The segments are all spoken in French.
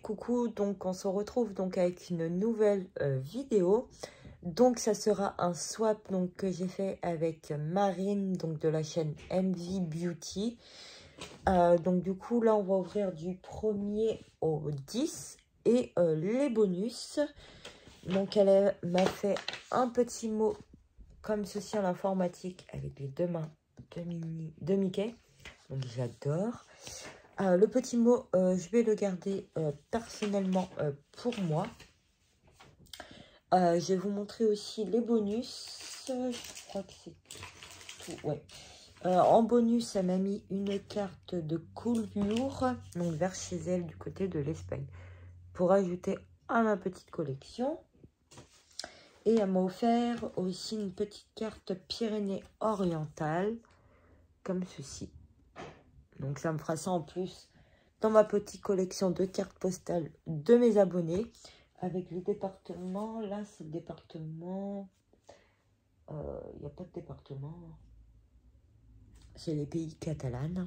coucou, donc on se retrouve donc avec une nouvelle vidéo. Donc ça sera un swap donc, que j'ai fait avec Marine, donc de la chaîne MV Beauty. Donc du coup là on va ouvrir du 1er au 10 et les bonus. Donc elle m'a fait un petit mot comme ceci en informatique avec les deux mains de Mickey. Donc j'adore. Le petit mot, je vais le garder personnellement pour moi. Je vais vous montrer aussi les bonus. Je crois que c'est tout. Ouais. En bonus, elle m'a mis une carte de coulure, donc vers chez elle du côté de l'Espagne, pour ajouter à ma petite collection. Et elle m'a offert aussi une petite carte Pyrénées orientales, comme ceci. Donc ça me fera ça en plus dans ma petite collection de cartes postales de mes abonnés. Avec le département, là c'est le département, il n'y a pas de département, c'est les pays catalans.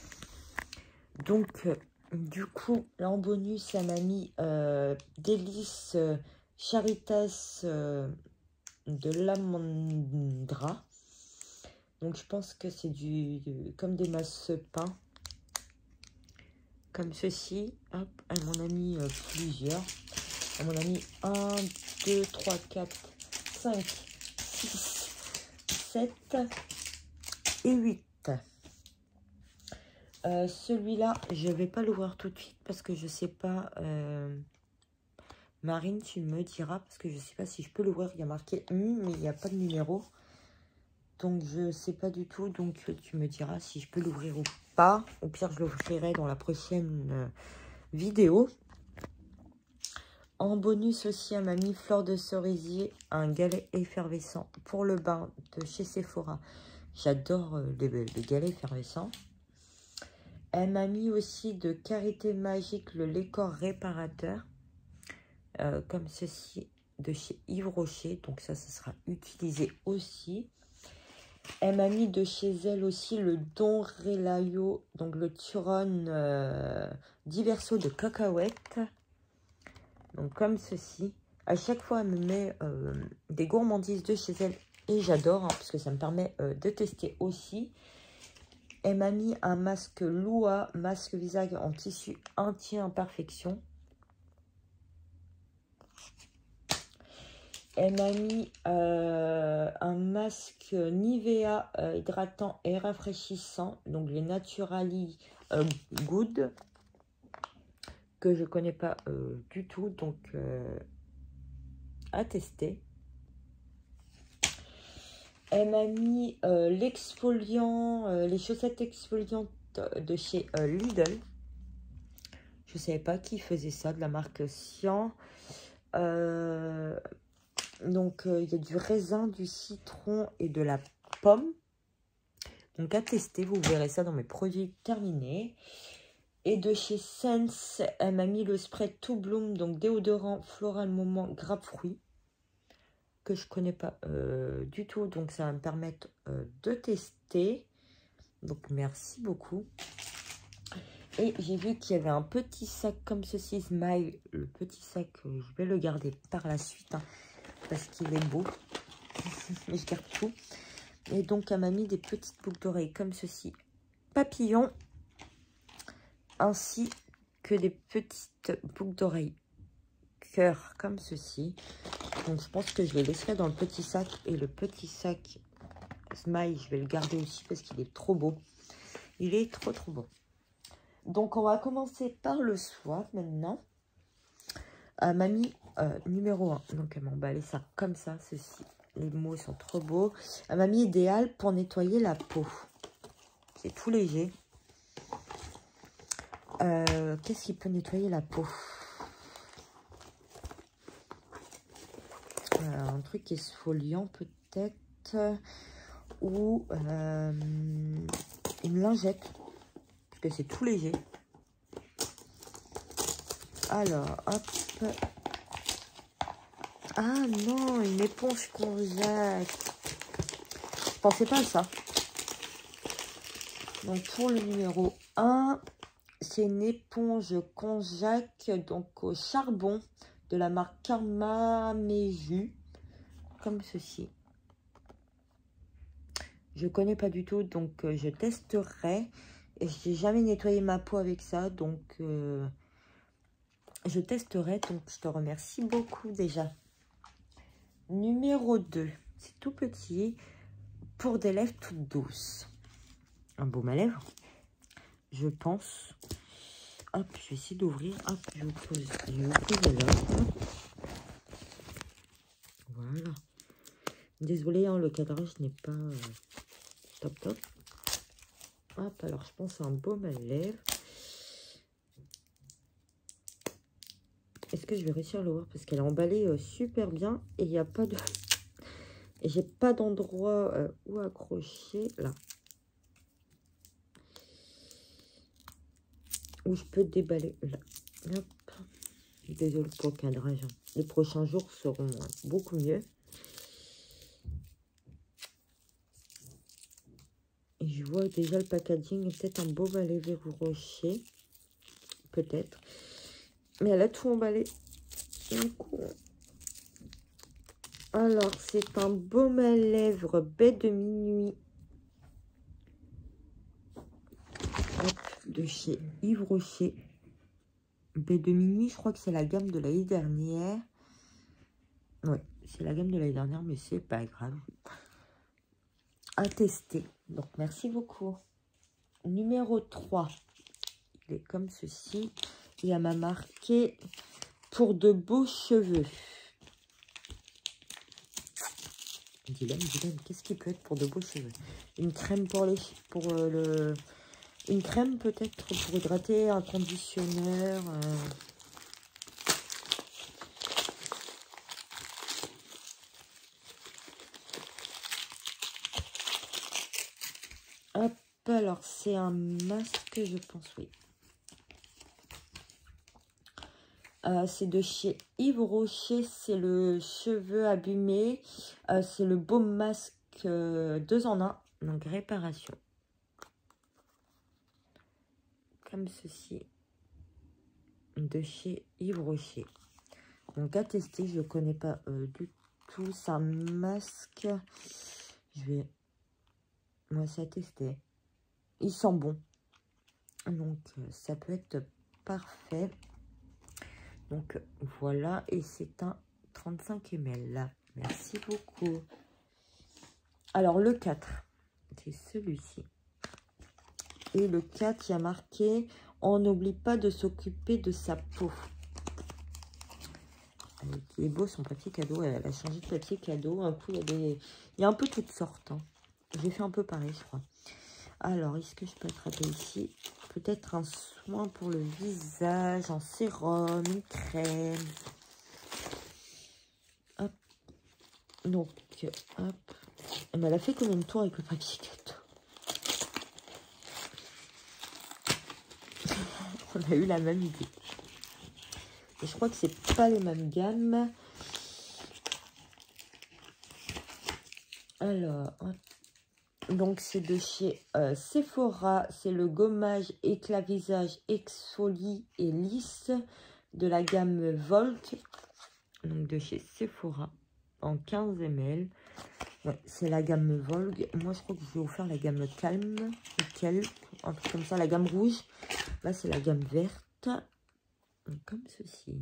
Donc du coup, là en bonus, ça m'a mis Délices Charitas de l'Amandra. Donc je pense que c'est comme des masses pain. Comme ceci. Hop, elle m'en a mis plusieurs. Elle m'en a mis 1, 2, 3, 4, 5, 6, 7 et 8. Celui-là, je ne vais pas l'ouvrir tout de suite parce que je ne sais pas. Marine, tu me diras parce que je ne sais pas si je peux l'ouvrir. Il y a marqué mais il n'y a pas de numéro. Donc, je ne sais pas du tout. Donc, tu me diras si je peux l'ouvrir ou pas. Au pire, je l'ouvrirai dans la prochaine vidéo. En bonus aussi, elle m'a mis fleur de cerisier, un galet effervescent pour le bain de chez Sephora. J'adore les galets effervescents. Elle m'a mis aussi de Karité Magique, le lait corps réparateur. Comme ceci, de chez Yves Rocher. Donc ça sera utilisé aussi. Elle m'a mis de chez elle aussi le Don Relayo, donc le Turon Diverso de cacahuètes. Donc comme ceci. À chaque fois, elle me met des gourmandises de chez elle. Et j'adore, hein, parce que ça me permet de tester aussi. Elle m'a mis un masque Lua, masque visage en tissu anti-imperfection. Elle m'a mis un masque Nivea hydratant et rafraîchissant. Donc les Naturally Good. Que je ne connais pas du tout. Donc à tester. Elle m'a mis l'exfoliant, les chaussettes exfoliantes de chez Lidl. Je ne savais pas qui faisait ça, de la marque Sian. Donc, il y a du raisin, du citron et de la pomme. Donc, à tester, vous verrez ça dans mes produits terminés. Et de chez Sense, elle m'a mis le spray To Bloom, donc déodorant floral moment grappe fruit. Que je ne connais pas du tout. Donc, ça va me permettre de tester. Donc, merci beaucoup. Et j'ai vu qu'il y avait un petit sac comme ceci, Smile. Le petit sac, je vais le garder par la suite. Hein, parce qu'il est beau. Mais je garde tout. Et donc, elle m'a mis des petites boucles d'oreilles comme ceci. Papillon. Ainsi que des petites boucles d'oreilles cœur comme ceci. Donc, je pense que je les laisserai dans le petit sac. Et le petit sac Smile, je vais le garder aussi parce qu'il est trop beau. Il est trop, trop beau. Donc, on va commencer par le swap maintenant. M'a mis numéro 1. Donc, elle m'a emballé ça comme ça, ceci. Les mots sont trop beaux. Elle m'a mis idéal pour nettoyer la peau. C'est tout léger. Qu'est-ce qui peut nettoyer la peau? Un truc exfoliant peut-être. Ou une lingette. Parce que c'est tout léger. Alors, hop. Ah non, une éponge qu'on jette. Je pensais pas à ça. Donc pour le numéro 1, c'est une éponge konjac, donc au charbon, de la marque Karma Meju, comme ceci. Je connais pas du tout, donc je testerai. Et je n'ai jamais nettoyé ma peau avec ça, donc je testerai. Donc je te remercie beaucoup déjà. Numéro 2, c'est tout petit, pour des lèvres toutes douces. Un baume à lèvres, je pense. Hop, je vais essayer d'ouvrir. Hop, je pose là. Voilà. Désolée, hein, le cadrage n'est pas top top. Hop, alors je pense à un baume à lèvres. Est-ce que je vais réussir à le voir? Parce qu'elle est emballée super bien. Et il n'y a pas de... Et j'ai pas d'endroit où accrocher. Là. Où je peux déballer. Là. Hop. Désolée pour le cadrage. Les prochains jours seront beaucoup mieux. Et je vois déjà le packaging. Peut-être un baume à lèvres rocher. Peut-être. Mais elle a tout emballé. Du coup. Alors, c'est un baume à lèvres baie de minuit. Hop, de chez Yves Rocher. Baie de minuit, je crois que c'est la gamme de l'année dernière. Oui, c'est la gamme de l'année dernière, mais c'est pas grave. À tester. Donc, merci beaucoup. Numéro 3. Il est comme ceci. Et elle m'a marqué pour de beaux cheveux. Dylan, qu'est-ce qui peut être pour de beaux cheveux? Une crème pour les... Une crème peut-être pour hydrater, un conditionneur. Hop, alors c'est un masque, je pense, oui. C'est de chez Yves Rocher, c'est le cheveu abîmé. C'est le baume masque 2 en 1, donc réparation. Comme ceci, de chez Yves Rocher. Donc à tester, je ne connais pas du tout. C'est un masque. Je vais... Moi, c'est à tester. Il sent bon. Donc ça peut être parfait. Donc voilà, et c'est un 35 ml. Merci beaucoup. Alors le 4, c'est celui-ci. Et le 4, il y a marqué « On n'oublie pas de s'occuper de sa peau ». Il est beau son papier cadeau, elle a changé de papier cadeau. Un coup, il y a un peu toutes sortes. Hein. J'ai fait un peu pareil, je crois. Alors, est-ce que je peux attraper ici? Peut-être un soin pour le visage, un sérum, une crème. Hop. Donc, hop. Elle a fait combien de tours avec le papier cadeau? On a eu la même idée. Et je crois que c'est pas les mêmes gammes. Alors, hop. Donc, c'est de chez Sephora. C'est le gommage éclat visage exfolie et lisse de la gamme Volk. Donc, de chez Sephora en 15 ml. Ouais, c'est la gamme Volk. Moi, je crois que je vais vous faire la gamme calme. Nickel. Un truc comme ça, la gamme rouge. Là, c'est la gamme verte. Donc, comme ceci.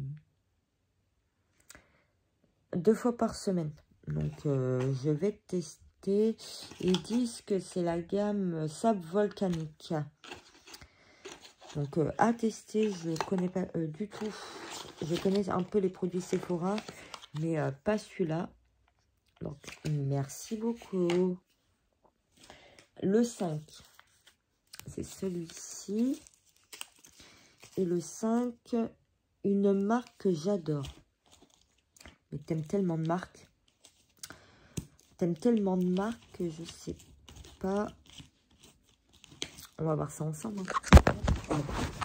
2 fois par semaine. Donc, je vais tester. Ils disent que c'est la gamme sable volcanique. Donc à tester, je ne connais pas du tout. Je connais un peu les produits Sephora, mais pas celui-là. Donc merci beaucoup. Le 5, c'est celui-ci. Et le 5, une marque que j'adore. Mais t'aimes tellement de marques. T'aimes tellement de marques que je sais pas. On va voir ça ensemble. Hein.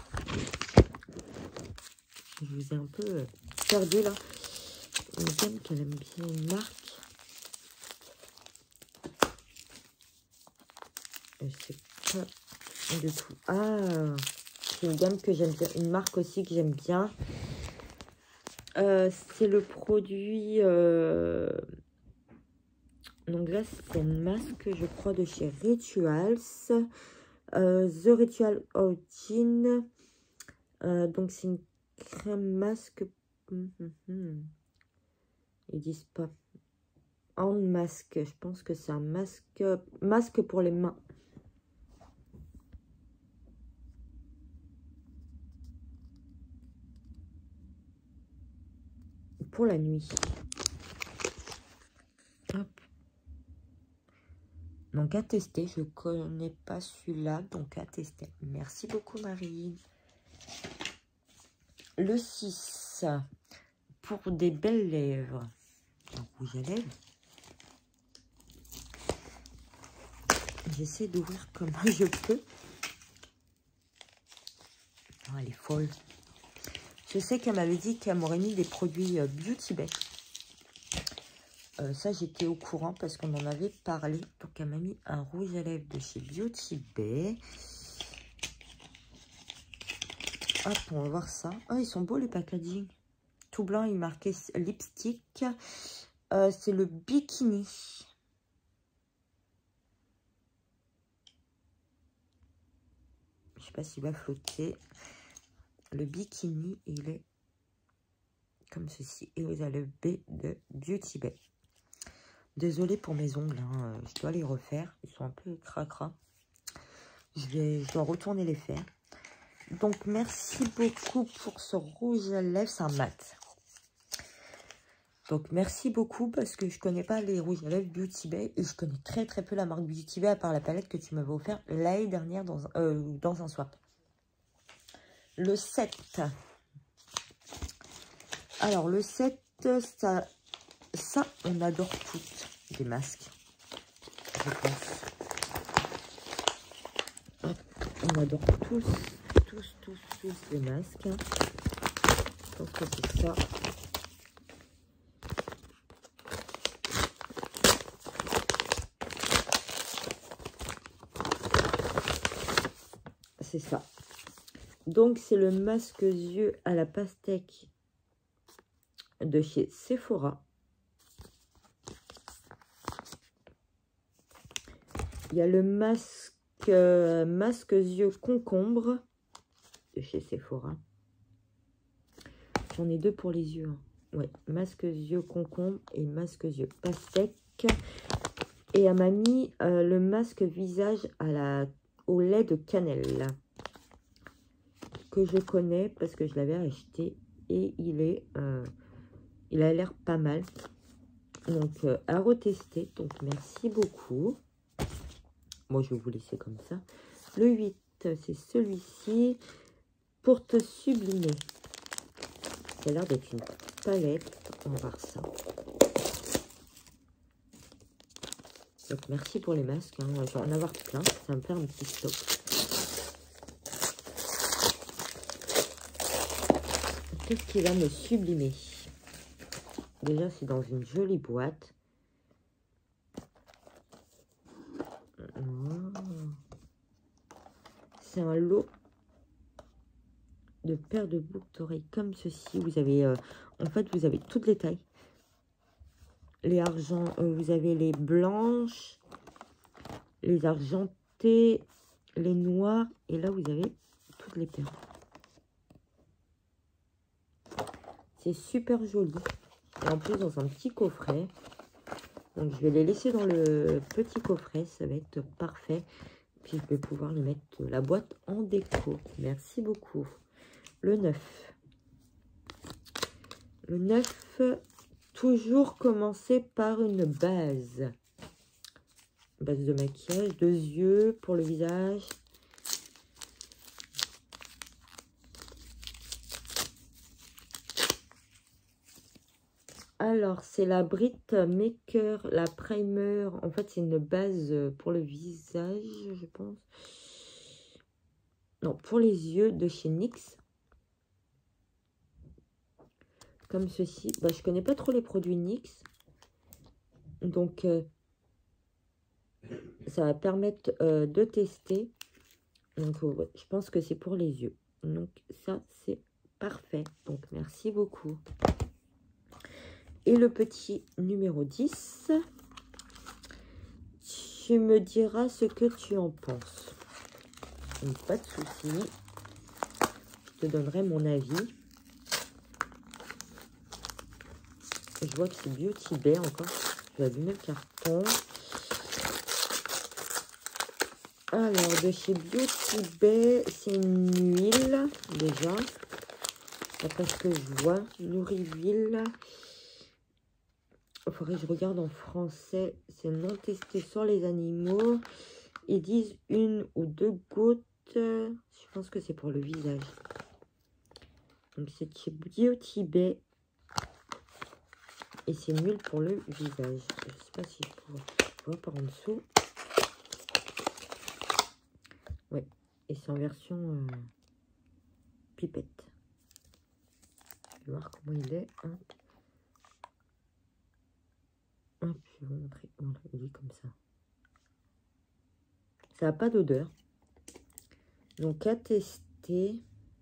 Je vous ai un peu perdu là. On aime qu'elle aime bien une marque. Je sais pas du tout. Ah, C'est une gamme que j'aime bien, une marque aussi que j'aime bien. C'est le produit... donc là, c'est un masque, je crois, de chez Rituals. The Ritual Outing. Donc, c'est une crème masque. Ils disent pas. Hand masque. Je pense que c'est un masque pour les mains. Pour la nuit. Hop. Donc à tester, je connais pas celui-là, donc à tester. Merci beaucoup Marie. Le 6, pour des belles lèvres. Un rouge à lèvres. J'essaie d'ouvrir comme je peux. Oh, elle est folle. Je sais qu'elle m'avait dit qu'elle m'aurait mis des produits Beauty Bay. Ça, j'étais au courant parce qu'on en avait parlé. Donc, elle m'a mis un rouge à lèvres de chez Beauty Bay. Hop, on va voir ça. Oh, ils sont beaux les packaging. Tout blanc, il marquait lipstick. C'est le bikini. Je sais pas s'il va flotter. Le bikini, il est comme ceci. Et vous avez le B de Beauty Bay. Désolée pour mes ongles, hein. Je dois les refaire. Ils sont un peu cracra. Je dois retourner les faire. Donc, merci beaucoup pour ce rouge à lèvres. C'est un mat. Donc, merci beaucoup parce que je connais pas les rouges à lèvres Beauty Bay. Et je connais très très peu la marque Beauty Bay à part la palette que tu m'avais offert l'année dernière dans un swap. Le 7. Alors, le 7, ça on adore toutes. Des masques, je pense. Hop, on adore tous les masques. Je pense que c'est ça. C'est ça. Donc, c'est le masque yeux à la pastèque de chez Sephora. Il y a le masque yeux concombre de chez Sephora. J'en ai deux pour les yeux. Hein. Ouais, masque yeux concombre et masque yeux pastèque. Et elle m'a mis le masque visage au lait de cannelle. Que je connais parce que je l'avais acheté. Et il a l'air pas mal. Donc, à retester. Donc, merci beaucoup. Moi, je vais vous laisser comme ça. Le 8, c'est celui-ci. Pour te sublimer. Ça a l'air d'être une palette. On va voir ça. Donc, merci pour les masques. Hein. Je vais en avoir plein. Ça me fait un petit stock. Qu'est-ce qui va me sublimer? Déjà, c'est dans une jolie boîte. C'est un lot de paires de boucles d'oreilles comme ceci. Vous avez, en fait, vous avez toutes les tailles. Les argents, vous avez les blanches, les argentées, les noirs. Et là, vous avez toutes les paires. C'est super joli. Et en plus, dans un petit coffret. Donc, je vais les laisser dans le petit coffret. Ça va être parfait. Puis, je vais pouvoir les mettre la boîte en déco. Merci beaucoup. Le 9. Le 9, toujours commencer par une base. Base de maquillage, 2 yeux pour le visage. Alors, c'est la Brit Maker, la primer. En fait, c'est une base pour le visage, je pense. Non, pour les yeux de chez NYX. Comme ceci. Bah, je connais pas trop les produits NYX. Donc, ça va permettre de tester. Donc, je pense que c'est pour les yeux. Donc ça, c'est parfait. Donc merci beaucoup. Et le petit numéro 10. Tu me diras ce que tu en penses. Donc, pas de souci. Je te donnerai mon avis. Je vois que c'est Beauty Bay encore. Je vais allumer le carton. Alors, de chez Beauty Bay, c'est une huile, déjà. D'après ce que je vois, Nourri-Huile. Il faudrait que je regarde en français. C'est non testé sur les animaux. Ils disent 1 ou 2 gouttes. Je pense que c'est pour le visage. Donc, c'est chez Beauty Bay. Et c'est une huile pour le visage. Je ne sais pas si je vois par en dessous. Ouais. Et c'est en version pipette. Je vais voir comment il est. Hop. Hop, je vais vous montrer. Voilà, il est comme ça. Ça n'a pas d'odeur. Donc, à tester.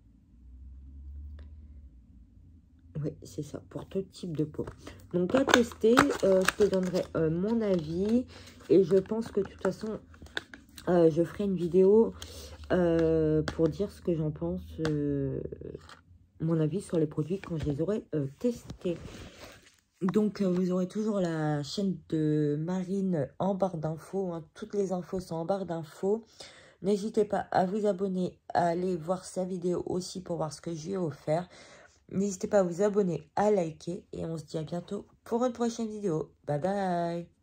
Oui, c'est ça, pour tout type de peau. Donc, à tester, je te donnerai mon avis. Et je pense que de toute façon, je ferai une vidéo pour dire ce que j'en pense, mon avis sur les produits quand je les aurai testés. Donc, vous aurez toujours la chaîne de Marine en barre d'infos. Hein. Toutes les infos sont en barre d'infos. N'hésitez pas à vous abonner, à aller voir sa vidéo aussi pour voir ce que je lui ai offert. N'hésitez pas à vous abonner, à liker. Et on se dit à bientôt pour une prochaine vidéo. Bye bye.